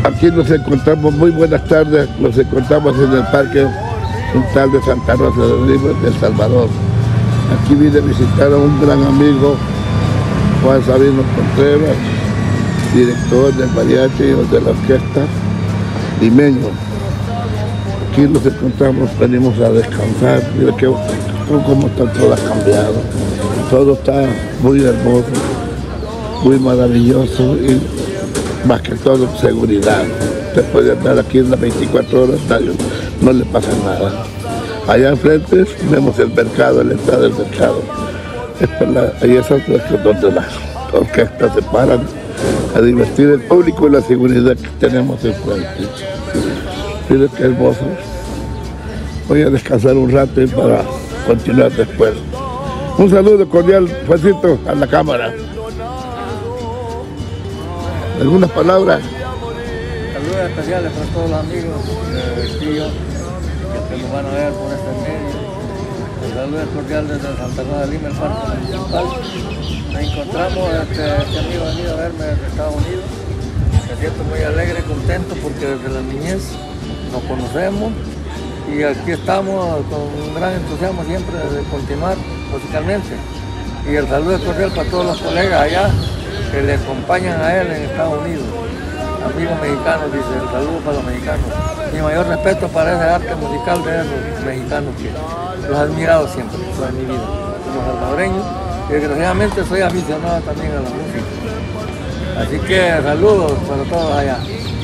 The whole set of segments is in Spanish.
Aquí nos encontramos, muy buenas tardes, nos encontramos en el Parque Central de Santa Rosa de Lima, de El Salvador. Aquí vine a visitar a un gran amigo, Juan Sabino Contreras, director del mariachi y de la orquesta limeño. Aquí nos encontramos, venimos a descansar, mira cómo está todo cambiado. Todo está muy hermoso, muy maravilloso y más que todo seguridad. Usted puede andar aquí en las 24 horas, no le pasa nada. Allá enfrente vemos el mercado, la entrada del mercado. Ahí es donde las orquestas se paran a divertir el público y la seguridad que tenemos enfrente. Miren qué hermoso. Voy a descansar un rato para continuar después. Un saludo cordial, Juancito, a la cámara. ¿Algunas palabras? Saludos especiales para todos los amigos tíos que nos van a ver por este medio. Saludos cordiales desde Santa Rosa de Lima, el Parque Municipal. Me encontramos, este amigo ha venido a verme desde Estados Unidos. Me siento muy alegre, contento porque desde la niñez nos conocemos y aquí estamos con un gran entusiasmo siempre de continuar musicalmente. Y el saludo cordial para todos los colegas allá que le acompañan a él en Estados Unidos. Amigos mexicanos, dice, el saludo para los mexicanos. Mi mayor respeto para ese arte musical de los mexicanos que los he admirado siempre, toda mi vida. Como salvadoreño, y desgraciadamente soy aficionado también a la música. Así que saludos para todos allá.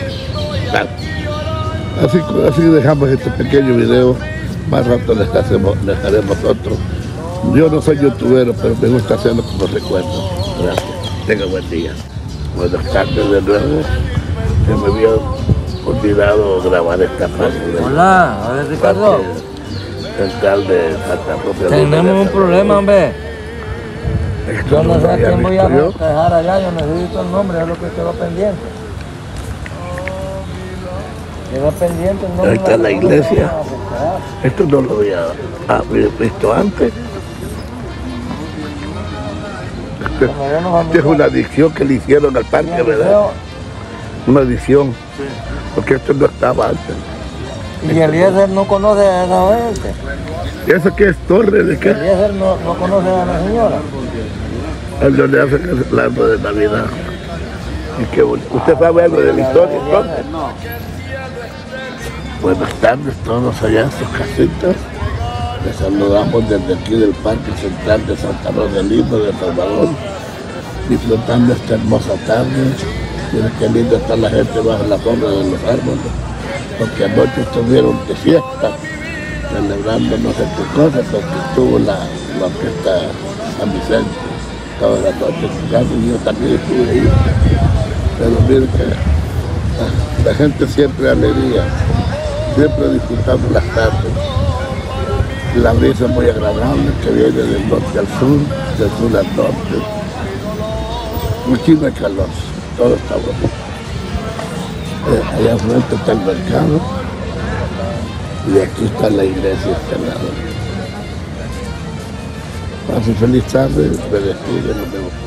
Así dejamos este pequeño video, más rato les haremos otro. Yo no soy youtubero, pero me gusta hacerlo como recuerdo. Gracias. Tenga buen día. Buenas tardes de nuevo. Se me había olvidado grabar esta parte. Hola, a ver Ricardo. Central de Santa Rosa. Tenemos un problema, hombre. Yo no sé a quién voy a dejar allá, yo necesito el nombre, es lo que quedó pendiente. Quedó pendiente el nombre. Ahí está la iglesia. Esto no lo había visto antes. Esta es una adición que le hicieron al parque, ¿verdad? Una adición, porque esto no estaba antes. ¿Y Eliezer no conoce a esa gente? ¿Eso qué es torre de qué? Eliezer no conoce a la señora. Es donde hacen el árbol de Navidad. Y qué bonito. ¿Usted sabe algo de la historia entonces? Buenas tardes todos allá en sus casitas. Les saludamos desde aquí del Parque Central de Santa Rosa de Lima, de El Salvador, disfrutando esta hermosa tarde. Miren qué linda está la gente bajo la sombra de los árboles, porque anoche estuvieron de fiesta, celebrando no sé qué cosa, porque estuvo la orquesta San Vicente toda la noche tocando, y yo también estuve ahí. Pero miren que la gente siempre alegría, siempre disfrutando las tardes. La brisa muy agradable que viene del norte al sur, del sur al norte. Muchísimo calor, todo está bueno. Allá enfrente está el mercado y aquí está la iglesia este lado. Pase feliz tarde, me despido, nos vemos.